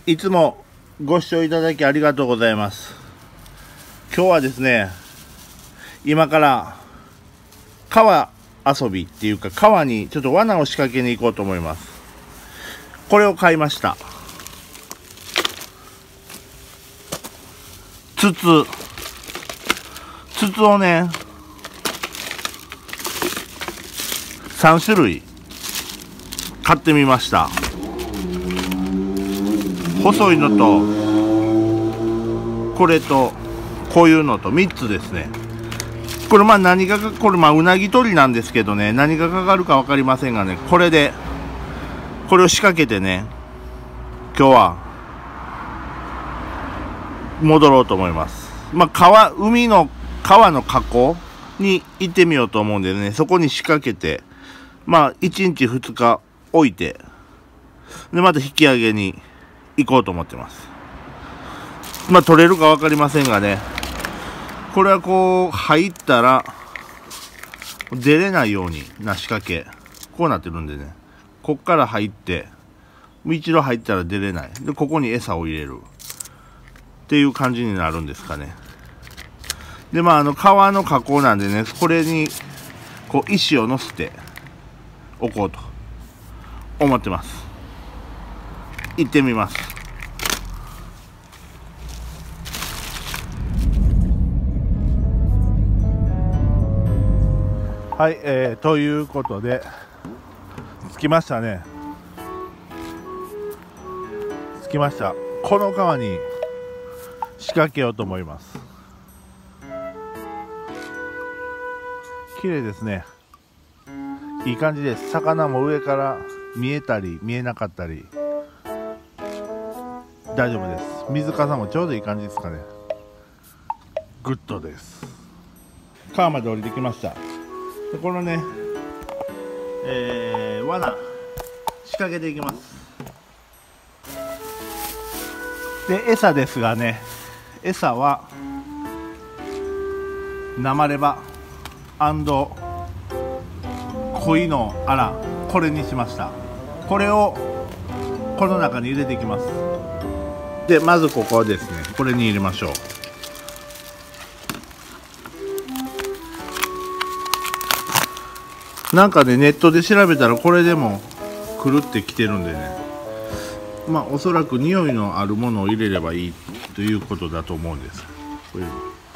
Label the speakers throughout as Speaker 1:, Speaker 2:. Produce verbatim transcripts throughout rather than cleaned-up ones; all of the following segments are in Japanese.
Speaker 1: いつもご視聴いただきありがとうございます。今日はですね、今から川遊びっていうか川にちょっと罠を仕掛けに行こうと思います。これを買いました。筒筒をねさん種類買ってみました。細いのとこれとこういうのとみっつですね。これまあ何がかこれまあうなぎ取りなんですけどね、何がかかるか分かりませんがね、これでこれを仕掛けてね、今日は戻ろうと思います。まあ川海の川の河口に行ってみようと思うんでね、そこに仕掛けてまあいちにちふつか置いてでまた引き上げに行こうと思ってます。まあ取れるか分かりませんがね、これはこう入ったら出れないようにな仕掛け、こうなってるんでね、こっから入って一度入ったら出れないで、ここに餌を入れるっていう感じになるんですかね。でまああの川の河口なんでね、これにこう石を乗せておこうと思ってます。行ってみます。はい、えー、ということで着きましたね。着きました。この川に仕掛けようと思います。綺麗ですね。いい感じです。魚も上から見えたり見えなかったり大丈夫です。水かさもちょうどいい感じですかね。グッドです。川まで降りてきました。でこのね、えー、罠仕掛けていきます。で餌ですがね、餌は生レバ濃いのあらこれにしました。これをこの中に入れていきます。でまずここですね、これに入れましょう。なんかねネットで調べたらこれでもくるってきてるんでね、まあおそらく匂いのあるものを入れればいいということだと思うんです。これ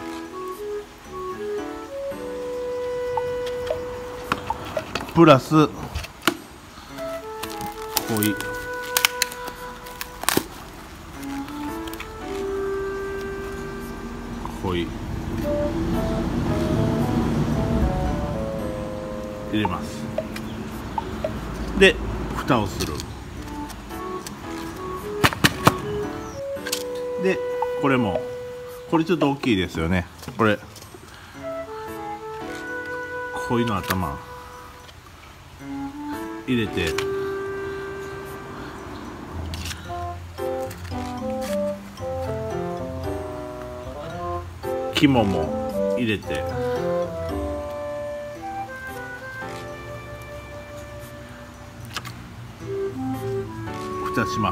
Speaker 1: プラス濃い濃い入れます。で蓋をする。でこれもこれちょっと大きいですよね。これ濃いの頭入れて肝も入れて蓋します。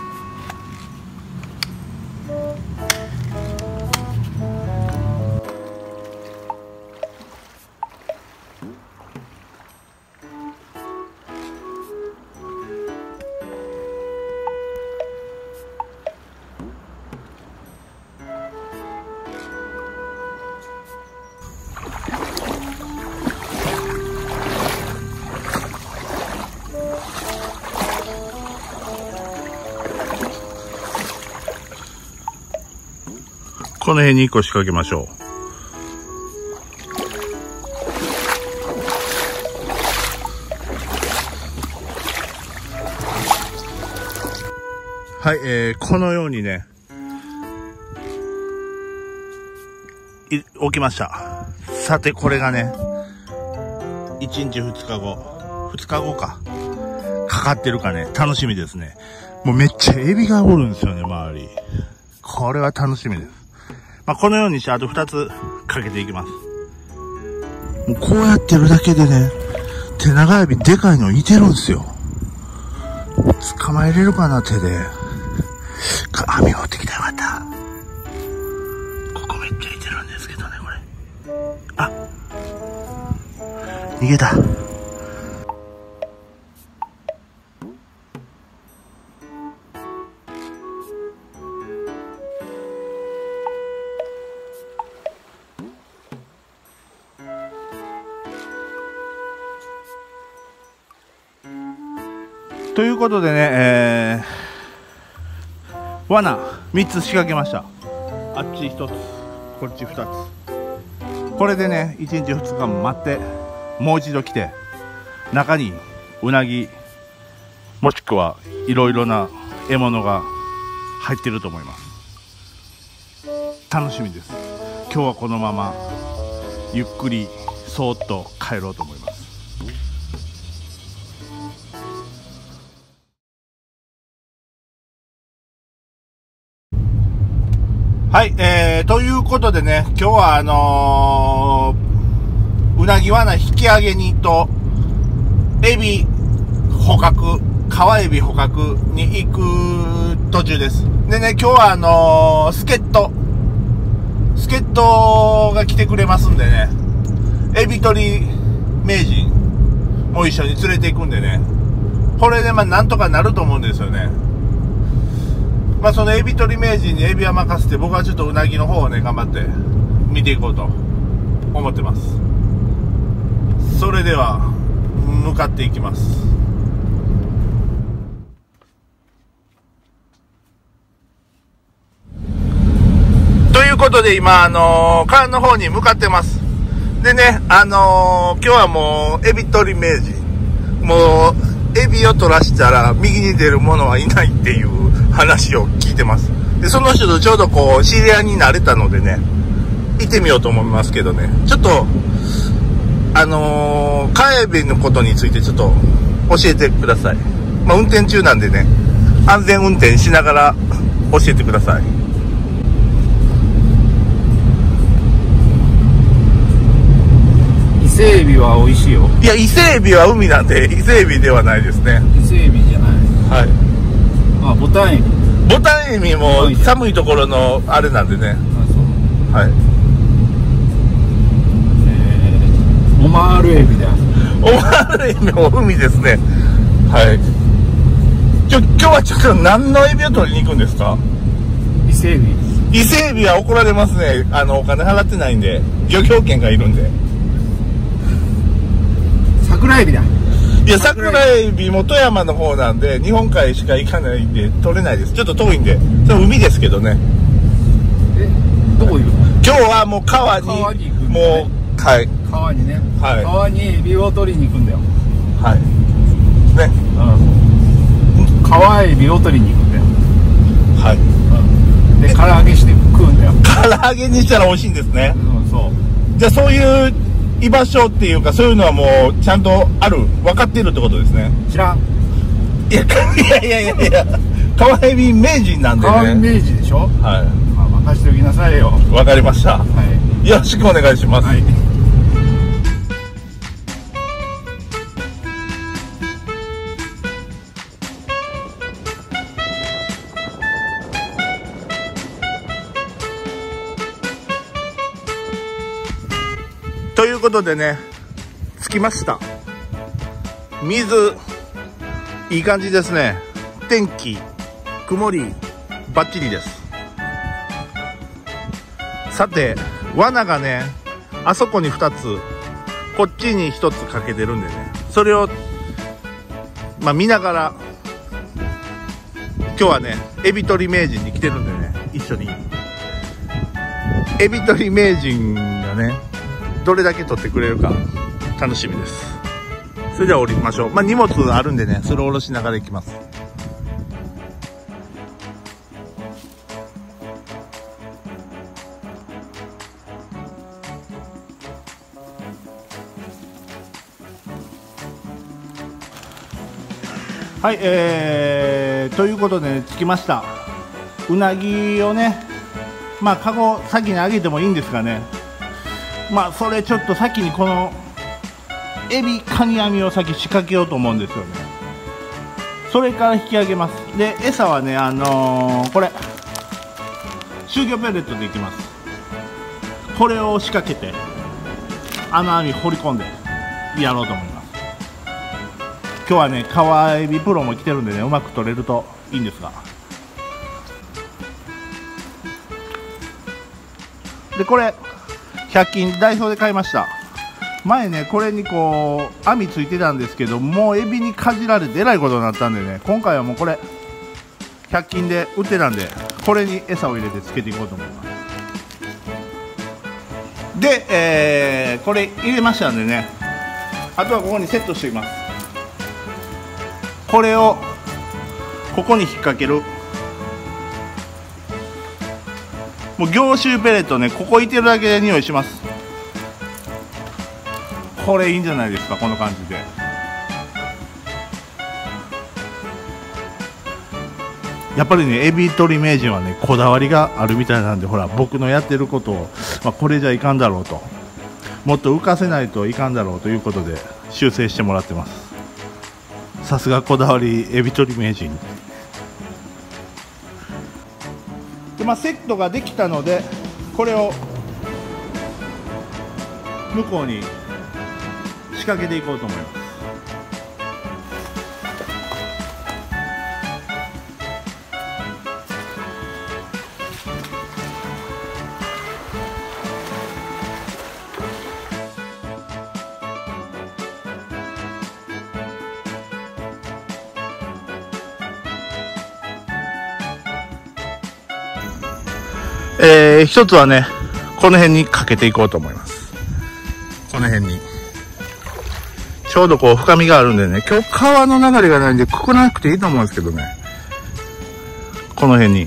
Speaker 1: この辺にいっこ仕掛けましょう。はい、えー、このようにねい置きました。さてこれがねいちにちふつかごふつかごかかかってるかね、楽しみですね。もうめっちゃエビがおるんですよね、周り。これは楽しみです。まあ、このようにしてあとふたつかけていきます。もうこうやってるだけでね、手長エビでかいのいてるんですよ。捕まえれるかな、手で。 網持ってきたらよかった。ここめっちゃいてるんですけどね、これ。あ、逃げた。ということでね、えー、罠みっつ仕掛けました。あっちひとつ、こっちふたつ。これでね、いちにちふつか待って、もう一度来て、中にうなぎ、もしくはいろいろな獲物が入ってると思います。楽しみです。今日はこのままゆっくりそーっと帰ろうと思います。はい、えー、ということでね、今日はあのー、うなぎ罠引き上げにと、エビ捕獲、川エビ捕獲に行く途中です。でね、今日はあのー、助っ人、助っ人が来てくれますんでね、エビ取り名人も一緒に連れて行くんでね、これでまあなんとかなると思うんですよね。まあそのエビ取り名人にエビは任せて、僕はちょっとうなぎの方をね頑張って見ていこうと思ってます。それでは向かっていきます。ということで今あのー、川の方に向かってます。でね、あのー、今日はもうエビ取り名人、もうエビを取らしたら右に出る者はいないっていう話を聞いてます。でその人とちょうどこう知り合いになれたのでね、行ってみようと思いますけどね、ちょっとあのー、川エビのことについてちょっと教えてください。まあ運転中なんでね、安全運転しながら教えてください。
Speaker 2: 伊勢エビは美味しいよ。
Speaker 1: いや、伊勢エビは海なんで伊勢エビではないですね。
Speaker 2: 伊勢エビじゃない。
Speaker 1: はい。
Speaker 2: あ、ボタンエビ。
Speaker 1: ボタンエビも寒いところのあれなんでね。
Speaker 2: あ、そう。
Speaker 1: はい。
Speaker 2: えー、オマールエビだ。
Speaker 1: オマールエビも海ですね。はい。ちょ、今日はちょっと何のエビを取りに行くんですか？
Speaker 2: 伊勢エビ。
Speaker 1: 伊勢エビは怒られますね。あの、お金払ってないんで。漁協権がいるんで。
Speaker 2: 桜エビだ。
Speaker 1: いや、桜エビも富山の方なんで、日本海しか行かないんで取れないです。ちょっと遠いんで。それ海ですけどね。
Speaker 2: え、どこ行くの？
Speaker 1: 今日はもう川に、
Speaker 2: 川に行くんだね。
Speaker 1: もう、はい。
Speaker 2: 川にね。
Speaker 1: はい。
Speaker 2: 川にエビを取りに行くんだよ。
Speaker 1: はい。ね。
Speaker 2: うん。川エビを取りに行くんだよ。
Speaker 1: はい。
Speaker 2: うん。で、唐揚げして食うんだよ。
Speaker 1: 唐揚げにしたら美味しいんですね。
Speaker 2: うん、そう。
Speaker 1: じゃあそういう居場所っていうか、そういうのはもうちゃんとある、分かっているってことですね。
Speaker 2: 知らん。
Speaker 1: いや、いやいやいやいや、川エビ名人なんでね。
Speaker 2: 川エビ名人でしょ？
Speaker 1: はい。
Speaker 2: まあ、任しておきなさいよ。
Speaker 1: わかりました。
Speaker 2: はい。
Speaker 1: よろしくお願いします。
Speaker 2: はい。
Speaker 1: ということでね、着きました。水、いい感じですね。天気、曇り、バッチリです。さて、罠がね、あそこにふたつ、こっちにひとつかけてるんでね、それを、まあ見ながら、今日はね、エビ取り名人に来てるんでね、一緒に。エビ取り名人がね、どれだけ取ってくれるか楽しみです。それでは降りましょう。まあ荷物あるんでね、それを下ろしながら行きます。はい、えー、ということで、ね、着きました。うなぎをね、まあカゴ先にあげてもいいんですがね、まあそれちょっと先にこのエビカニ網を先仕掛けようと思うんですよね。 それから引き上げます。で餌はね、あのー、これ集魚ペレットでいきます。これを仕掛けて穴網掘り込んでやろうと思います。今日はね、カワエビプロも来てるんでね、うまく取れるといいんですが。でこれひゃく均ダイソーで買いました。前ね、これにこう網ついてたんですけど、もうエビにかじられてえらいことになったんでね、今回はもうこれひゃく均で売ってたんで、これに餌を入れてつけていこうと思います。で、えー、これ入れましたんでね、あとはここにセットしていきます。これをここに引っ掛ける、もう凝集ペレットね、ここいてるだけで匂いします。これいいんじゃないですか、この感じで。やっぱりね、エビ取り名人はね、こだわりがあるみたいなんで、ほら僕のやってることを、まあ、これじゃいかんだろうと、もっと浮かせないといかんだろうということで修正してもらってます。さすがこだわりエビ取り名人で、まあ、セットができたので、これを向こうに仕掛けていこうと思います。えー、一つはね、この辺にかけていこうと思います。この辺にちょうどこう深みがあるんでね、今日川の流れがないんでくくらなくていいと思うんですけどね、この辺に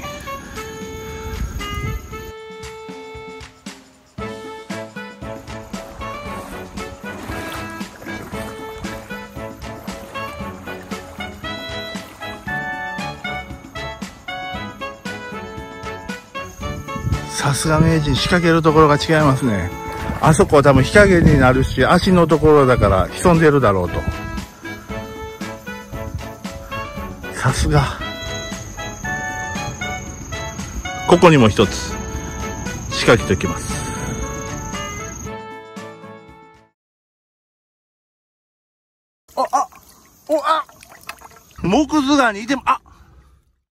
Speaker 1: さすが名人、仕掛けるところが違いますね。あそこは多分日陰になるし、足のところだから潜んでるだろうと。さすが。ここにも一つ仕掛けておきます。あ、あ、お、あ、モクズガニいても、あ、